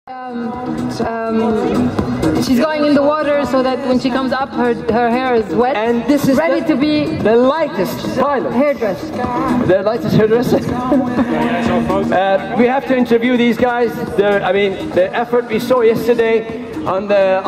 She's going in the water so that when she comes up, her hair is wet. And this is ready to be the lightest pilot. Hairdresser. The lightest hairdresser. We have to interview these guys. I mean, the effort we saw yesterday on their.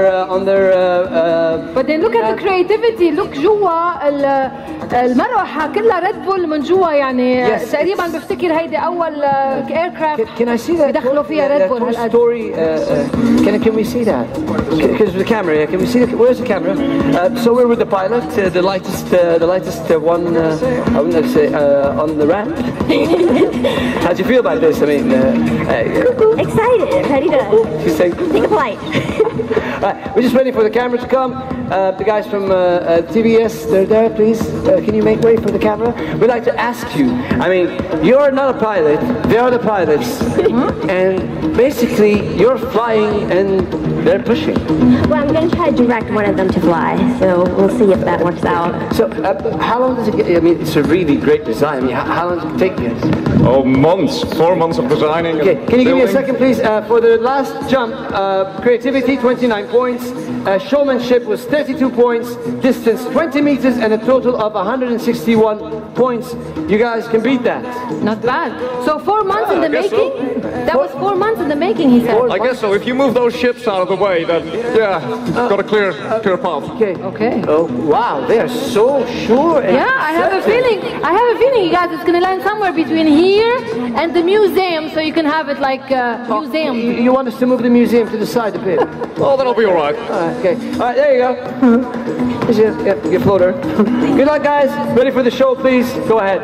But then look at the creativity. Look جوا المروحة كلها ريد بول من جوا يعني تقريبا بفتكر هيدي أول aircraft. Can I see that? بدخلوا فيها ريد بول هالقد. Story. Can we see that? Because the camera. Yeah, can we see the? Where's the camera? So we're with the pilot, the lightest one. I wouldn't say on the ramp. How do you feel about this? I mean, excited, ready to take a flight. We're just waiting for the camera to come. The guys from TBS, they're there, please. Can you make way for the camera? We'd like to ask you, I mean, you're not a pilot, they are the pilots, and basically you're flying and they're pushing. Well, I'm going to try to direct one of them to fly, so we'll see if that works out. So, how long does it get? I mean, it's a really great design. I mean, how long does it take you guys? Oh, months. 4 months of designing. Okay, can you give me a second, please? For the last jump, creativity, 29 points. Showmanship was 32 points. Distance, 20 meters, and a total of 161 points. You guys can beat that. Not bad. So 4 months in the making? So. That was 4 months in the making, he said. I guess so. If you move those ships out of the way, then, got a clear path. Okay. Oh, wow. They are so sure. Yeah, I have a feeling, you guys, it's going to land somewhere between here and the museum, so you can have it like a museum. You want us to move the museum to the side a bit? Oh, that'll be all right. Okay. All right, there you go. Here's your floater. Good luck, guys. Ready for the show, please? Go ahead.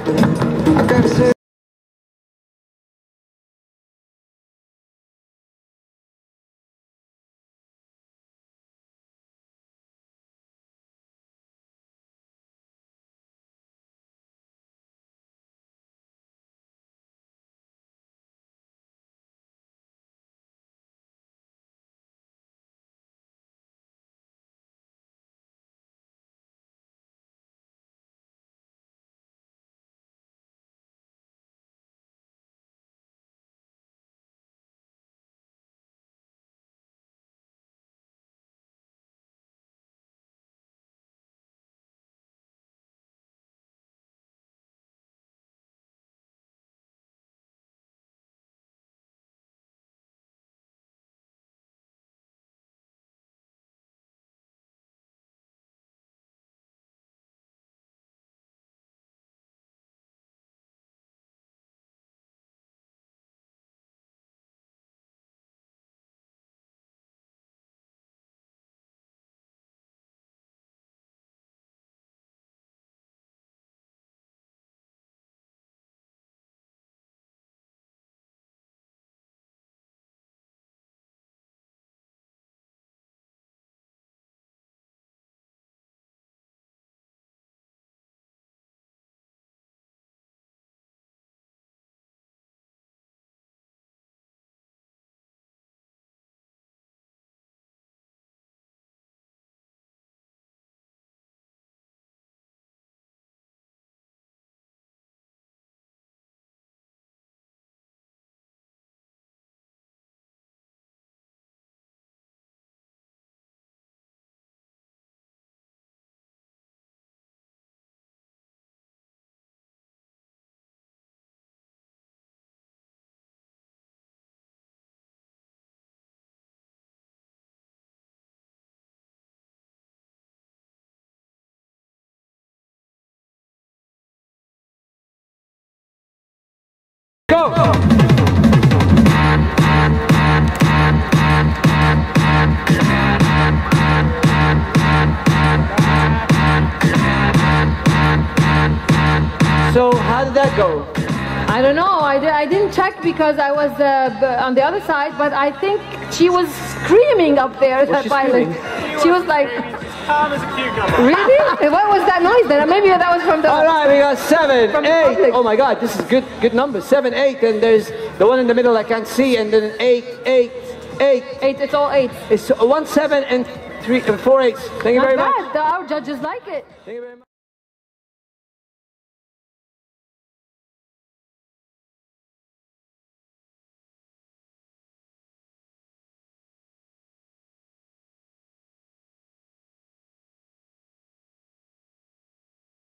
Go! So how did that go? I don't know. I didn't check because I was on the other side, but I think she was screaming up there, that pilot. She was like, really? What was that noise then? Maybe that was from the... All right, we got 7, 8. Oh my God, this is good numbers. 7, 8, and there's the one in the middle I can't see, and then 8, 8, 8. 8, it's all 8. It's 1, 7, and 3, 4 8s. Thank you very much. Not bad. Our judges like it. Thank you very much.